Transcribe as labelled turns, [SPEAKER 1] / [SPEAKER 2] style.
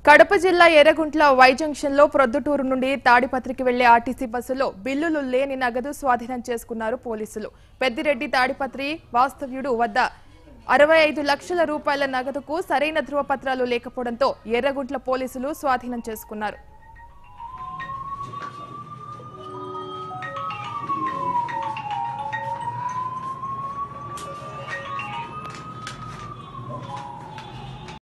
[SPEAKER 1] కడప జిల్లా Yerraguntla Y junction లో ప్రొద్దుటూరు నుండి తాడిపత్రికి వెళ్లే ఆర్టీసీ బస్సులో బిల్లులు లేని నగదు స్వాధీనం చేసుకున్నారు పోలీసులు. పెద్దిరెడ్డి తాడిపత్రి వాస్తవ్యుడు వద్ద 65 లక్షల రూపాయల నగదుకు సరైన ధృవపత్రాలు లేకపోవడంతో ఎర్రగుంట్ల పోలీసులు స్వాధీనం చేసుకున్నారు.